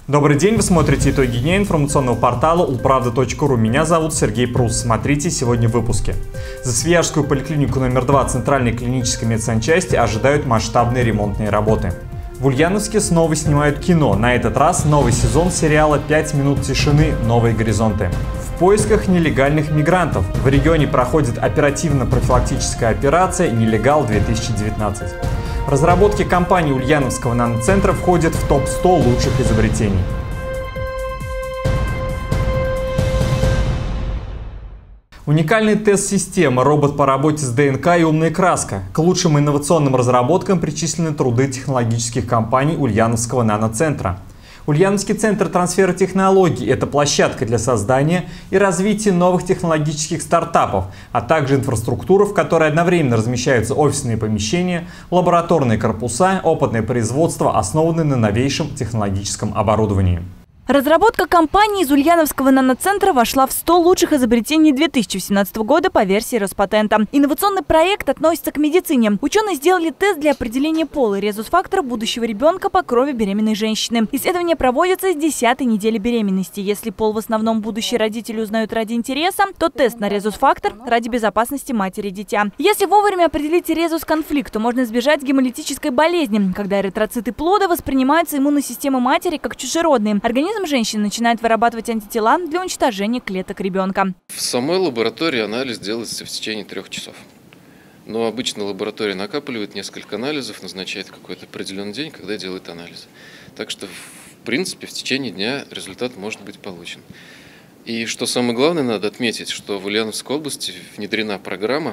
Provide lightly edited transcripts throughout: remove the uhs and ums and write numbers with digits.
Добрый день, вы смотрите итоги дня информационного портала ulpravda.ru. Меня зовут Сергей Прус. Смотрите сегодня в выпуске. За Свияжскую поликлинику номер 2 Центральной клинической медсанчасти ожидают масштабные ремонтные работы. В Ульяновске снова снимают кино. На этот раз новый сезон сериала «5 минут тишины. Новые горизонты». В поисках нелегальных мигрантов. В регионе проходит оперативно-профилактическая операция «Нелегал-2019». Разработки компании Ульяновского наноцентра входят в топ-100 лучших изобретений. Уникальный тест-система, робот по работе с ДНК и умная краска. К лучшим инновационным разработкам причислены труды технологических компаний Ульяновского наноцентра. Ульяновский центр трансфера технологий – это площадка для создания и развития новых технологических стартапов, а также инфраструктура, в которой одновременно размещаются офисные помещения, лабораторные корпуса, опытное производство, основанное на новейшем технологическом оборудовании. Разработка компании из Ульяновского наноцентра вошла в 100 лучших изобретений 2017 года по версии Роспатента. Инновационный проект относится к медицине. Ученые сделали тест для определения пола и резус-фактора будущего ребенка по крови беременной женщины. Исследование проводится с 10-й недели беременности. Если пол в основном будущие родители узнают ради интереса, то тест на резус-фактор ради безопасности матери и дитя. Если вовремя определить резус-конфликт, то можно избежать гемолитической болезни, когда эритроциты плода воспринимаются иммунной системой матери как чужеродные. Организм женщины начинает вырабатывать антитела для уничтожения клеток ребенка. В самой лаборатории анализ делается в течение 3 часов. Но обычно лаборатория накапливает несколько анализов, назначает какой-то определенный день, когда делает анализы. Так что, в принципе, в течение дня результат может быть получен. И что самое главное, надо отметить, что в Ульяновской области внедрена программа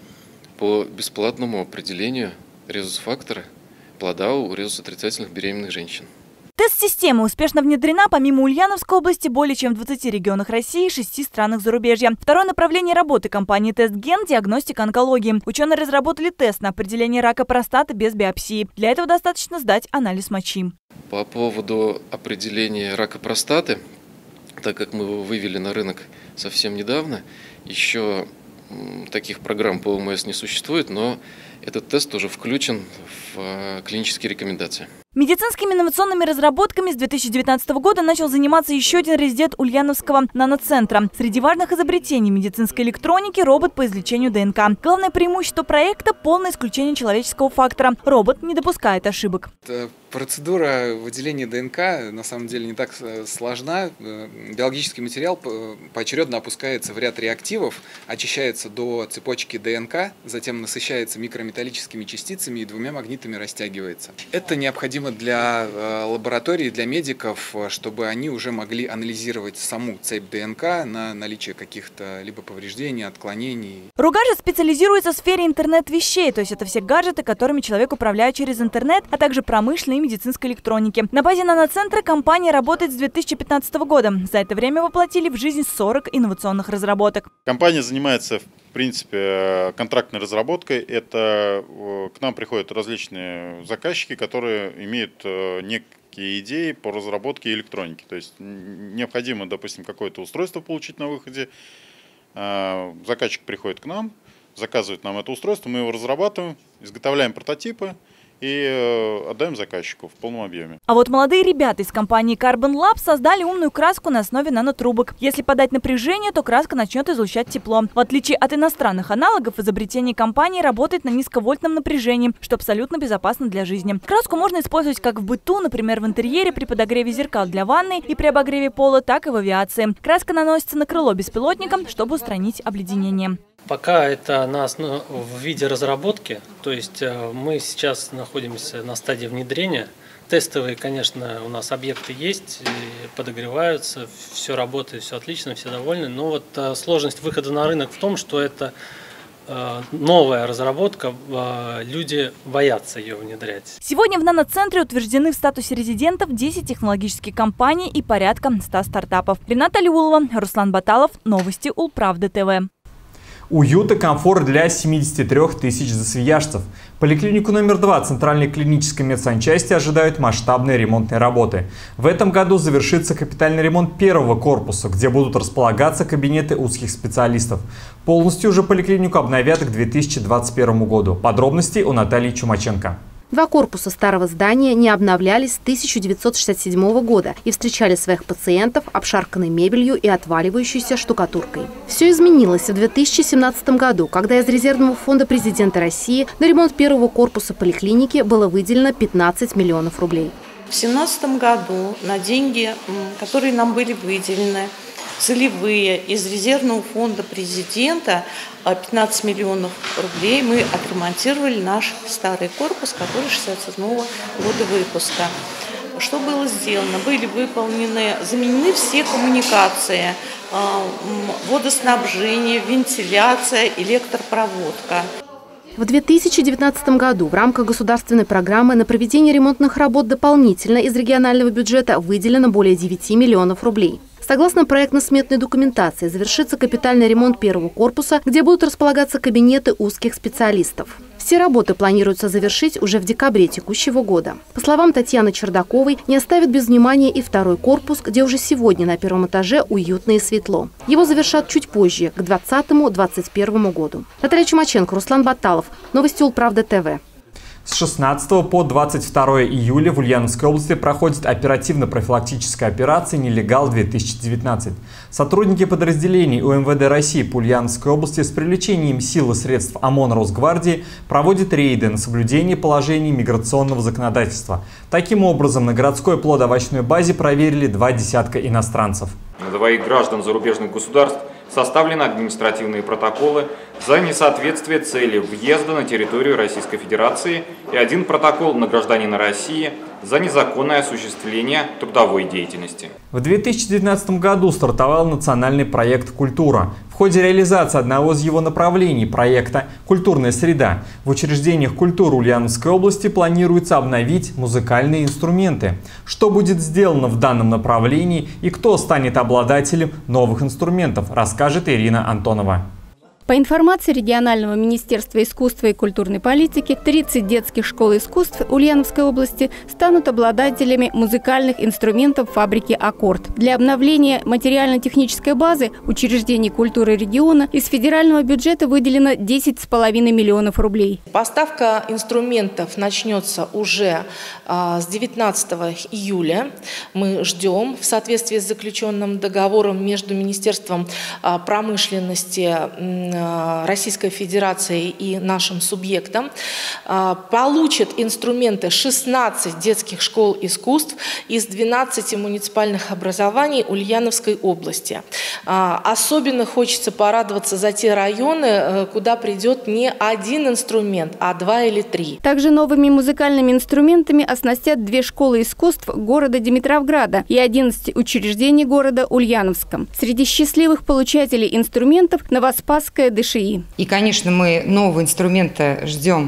по бесплатному определению резус-фактора плода у резус-отрицательных беременных женщин. Тест-система успешно внедрена помимо Ульяновской области более чем в 20 регионах России и 6 странах зарубежья. Второе направление работы компании «Тест-Ген» – диагностика онкологии. Ученые разработали тест на определение рака простаты без биопсии. Для этого достаточно сдать анализ мочи. По поводу определения рака простаты, так как мы его вывели на рынок совсем недавно, еще таких программ по ОМС не существует, но этот тест уже включен в клинические рекомендации. Медицинскими инновационными разработками с 2019 года начал заниматься еще один резидент Ульяновского наноцентра. Среди важных изобретений медицинской электроники – робот по извлечению ДНК. Главное преимущество проекта – полное исключение человеческого фактора. Робот не допускает ошибок. Процедура выделения ДНК на самом деле не так сложна. Биологический материал поочередно опускается в ряд реактивов, очищается до цепочки ДНК, затем насыщается микрометаллическими частицами и 2 магнитами растягивается. Это необходимо для лаборатории, для медиков, чтобы они уже могли анализировать саму цепь ДНК на наличие каких-то либо повреждений, отклонений. Ругажет специализируется в сфере интернет-вещей, то есть это все гаджеты, которыми человек управляет через интернет, а также промышленной и медицинской электроники. На базе наноцентра компания работает с 2015 года. За это время воплотили в жизнь 40 инновационных разработок. Компания занимается, в принципе, контрактной разработкой. Это к нам приходят различные заказчики, которые имеют некие идеи по разработке электроники. То есть необходимо, допустим, какое-то устройство получить на выходе. Заказчик приходит к нам, заказывает нам это устройство, мы его разрабатываем, изготовляем прототипы и отдаем заказчику в полном объеме. А вот молодые ребята из компании Carbon Lab создали умную краску на основе нанотрубок. Если подать напряжение, то краска начнет излучать тепло. В отличие от иностранных аналогов, изобретение компании работает на низковольтном напряжении, что абсолютно безопасно для жизни. Краску можно использовать как в быту, например, в интерьере при подогреве зеркал для ванны и при обогреве пола, так и в авиации. Краска наносится на крыло беспилотника, чтобы устранить обледенение. Пока это в виде разработки, то есть мы сейчас находимся на стадии внедрения. Тестовые, конечно, у нас объекты есть, подогреваются, все работает, все отлично, все довольны. Но вот сложность выхода на рынок в том, что это новая разработка, люди боятся ее внедрять. Сегодня в наноцентре утверждены в статусе резидентов 10 технологических компаний и порядка 100 стартапов. Рената Алиулова, Руслан Баталов, новости Улправда ТВ. Уют и комфорт для 73 тысяч засвияжцев. Поликлинику номер 2 Центральной клинической медсанчасти ожидают масштабные ремонтные работы. В этом году завершится капитальный ремонт первого корпуса, где будут располагаться кабинеты узких специалистов. Полностью уже поликлинику обновят к 2021 году. Подробности у Натальи Чумаченко. 2 корпуса старого здания не обновлялись с 1967 года и встречали своих пациентов обшарканной мебелью и отваливающейся штукатуркой. Все изменилось в 2017 году, когда из резервного фонда президента России на ремонт первого корпуса поликлиники было выделено 15 миллионов рублей. В 2017 году на деньги, которые нам были выделены, целевые из резервного фонда президента, 15 миллионов рублей, мы отремонтировали наш старый корпус, который 67-го года выпуска. Что было сделано? Были заменены все коммуникации, водоснабжение, вентиляция, электропроводка. В 2019 году в рамках государственной программы на проведение ремонтных работ дополнительно из регионального бюджета выделено более 9 миллионов рублей. Согласно проектно-сметной документации, завершится капитальный ремонт первого корпуса, где будут располагаться кабинеты узких специалистов. Все работы планируется завершить уже в декабре текущего года. По словам Татьяны Чердаковой, не оставит без внимания и второй корпус, где уже сегодня на первом этаже уютно и светло. Его завершат чуть позже, к 2020-2021 году. Наталья Чумаченко, Руслан Баталов. Новости Улправда ТВ. С 16 по 22 июля в Ульяновской области проходит оперативно-профилактическая операция «Нелегал-2019». Сотрудники подразделений УМВД России по Ульяновской области с привлечением сил и средств ОМОН Росгвардии проводят рейды на соблюдение положений миграционного законодательства. Таким образом, на городской плодоовощной базе проверили 2 десятка иностранцев. На 2 граждан зарубежных государств составлены административные протоколы за несоответствие цели въезда на территорию Российской Федерации и 1 протокол на гражданина России за незаконное осуществление трудовой деятельности. В 2019 году стартовал национальный проект «Культура». В ходе реализации одного из его направлений проекта «Культурная среда» в учреждениях культуры Ульяновской области планируется обновить музыкальные инструменты. Что будет сделано в данном направлении и кто станет обладателем новых инструментов, расскажет Ирина Антонова. По информации регионального министерства искусства и культурной политики, 30 детских школ искусств Ульяновской области станут обладателями музыкальных инструментов фабрики «Аккорд». Для обновления материально-технической базы учреждений культуры региона из федерального бюджета выделено 10,5 миллионов рублей. Поставка инструментов начнется уже с 19 июля. Мы ждем в соответствии с заключенным договором между Министерством промышленности Российской Федерации и нашим субъектам. Получат инструменты 16 детских школ искусств из 12 муниципальных образований Ульяновской области. Особенно хочется порадоваться за те районы, куда придет не 1 инструмент, а 2 или 3. Также новыми музыкальными инструментами оснастят 2 школы искусств города Димитровграда и 11 учреждений города Ульяновска. Среди счастливых получателей инструментов Новоспасская ДШИ. И, конечно, мы нового инструмента ждем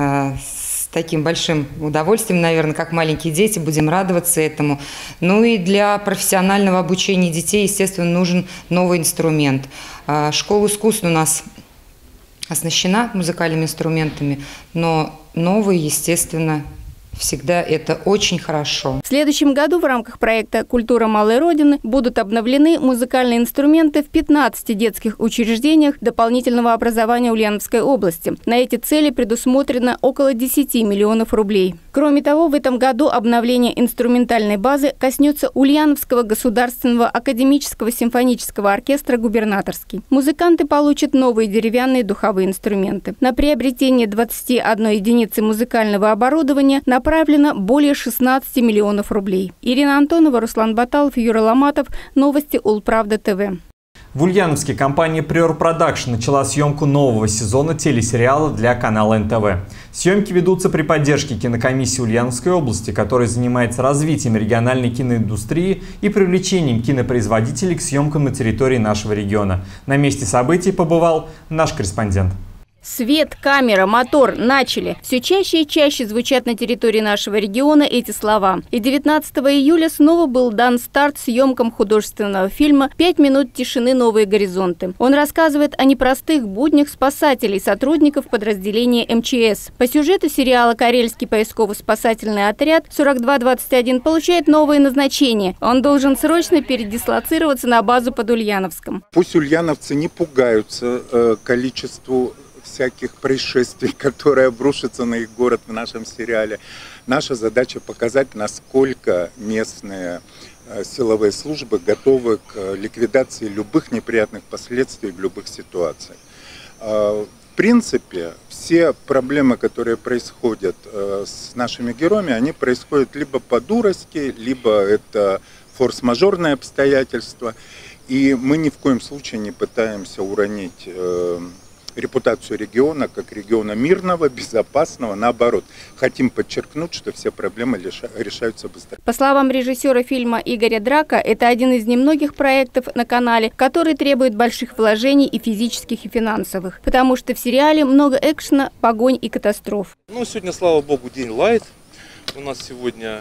с таким большим удовольствием, наверное, как маленькие дети, будем радоваться этому. Ну и для профессионального обучения детей, естественно, нужен новый инструмент. Школа искусств у нас оснащена музыкальными инструментами, но новый, естественно, всегда это очень хорошо. В следующем году в рамках проекта «Культура малой Родины» будут обновлены музыкальные инструменты в 15 детских учреждениях дополнительного образования Ульяновской области. На эти цели предусмотрено около 10 миллионов рублей. Кроме того, в этом году обновление инструментальной базы коснется Ульяновского государственного академического симфонического оркестра «Губернаторский». Музыканты получат новые деревянные духовые инструменты. На приобретение 21 единицы музыкального оборудования направлено более 16 миллионов рублей. Ирина Антонова, Руслан Баталов, Юра Ломатов. Новости Улправда ТВ. В Ульяновске компания Prior Production начала съемку нового сезона телесериала для канала НТВ. Съемки ведутся при поддержке кинокомиссии Ульяновской области, которая занимается развитием региональной киноиндустрии и привлечением кинопроизводителей к съемкам на территории нашего региона. На месте событий побывал наш корреспондент. Свет, камера, мотор, начали. Все чаще и чаще звучат на территории нашего региона эти слова. И 19 июля снова был дан старт съемкам художественного фильма «5 минут тишины. Новые горизонты». Он рассказывает о непростых буднях спасателей, сотрудников подразделения МЧС. По сюжету сериала «Карельский поисково-спасательный отряд» 4221 получает новое назначение. Он должен срочно передислоцироваться на базу под Ульяновском. Пусть ульяновцы не пугаются количеству всяких происшествий, которые обрушатся на их город в нашем сериале. Наша задача показать, насколько местные силовые службы готовы к ликвидации любых неприятных последствий в любых ситуациях. В принципе, все проблемы, которые происходят с нашими героями, они происходят либо по дурости, либо это форс-мажорные обстоятельства. И мы ни в коем случае не пытаемся уронить репутацию региона как региона мирного, безопасного. Наоборот, хотим подчеркнуть, что все проблемы решаются быстро. По словам режиссера фильма Игоря Драка, это один из немногих проектов на канале, который требует больших вложений и физических, и финансовых. Потому что в сериале много экшена, погонь и катастроф. Ну, сегодня, слава богу, день лайт. У нас сегодня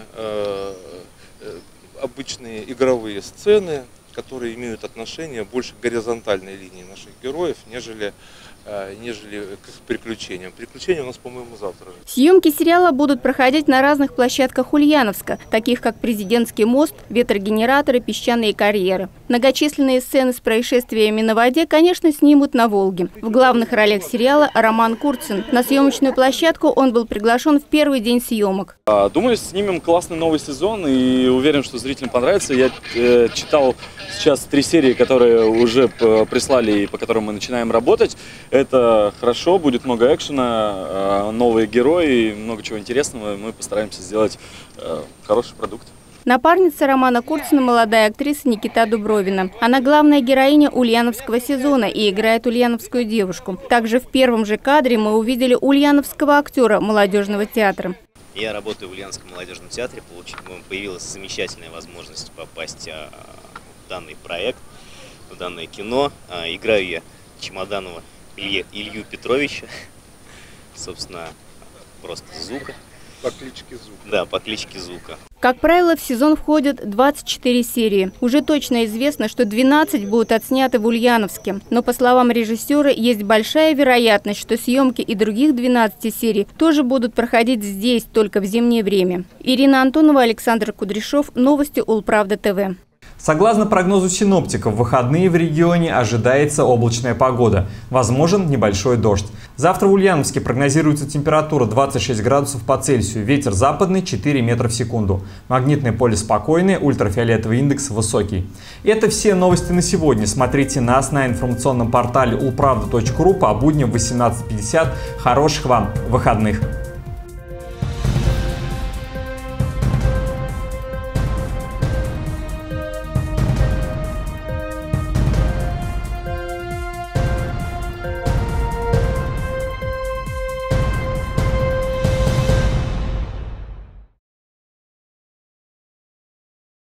обычные игровые сцены, которые имеют отношение больше к горизонтальной линии наших героев, нежели к приключениям. Приключения у нас, по-моему, завтра же. Съемки сериала будут проходить на разных площадках Ульяновска, таких как Президентский мост, ветрогенераторы, песчаные карьеры. Многочисленные сцены с происшествиями на воде, конечно, снимут на Волге. В главных ролях сериала Роман Курцин. На съемочную площадку он был приглашен в первый день съемок. Думаю, снимем классный новый сезон и уверен, что зрителям понравится. Я читал сейчас 3 серии, которые уже прислали и по которым мы начинаем работать. Это хорошо, будет много экшена, новые герои, много чего интересного. Мы постараемся сделать хороший продукт. Напарница Романа Курцина – молодая актриса Никита Дубровина. Она главная героиня ульяновского сезона и играет ульяновскую девушку. Также в первом же кадре мы увидели ульяновского актера молодежного театра. Я работаю в Ульяновском молодежном театре. Появилась замечательная возможность попасть в данный проект, в данное кино. Играю я Чемоданова Илью Петровича, собственно, просто Зука. По кличке Зука. Да, по кличке Зука. Как правило, в сезон входят 24 серии. Уже точно известно, что 12 будут отсняты в Ульяновске. Но, по словам режиссера, есть большая вероятность, что съемки и других 12 серий тоже будут проходить здесь, только в зимнее время. Ирина Антонова, Александр Кудряшов. Новости Улправда ТВ. Согласно прогнозу синоптиков, в выходные в регионе ожидается облачная погода. Возможен небольшой дождь. Завтра в Ульяновске прогнозируется температура 26 градусов по Цельсию. Ветер западный 4 метра в секунду. Магнитное поле спокойное, ультрафиолетовый индекс высокий. Это все новости на сегодня. Смотрите нас на информационном портале ulpravda.ru по будням в 18:50. Хороших вам выходных!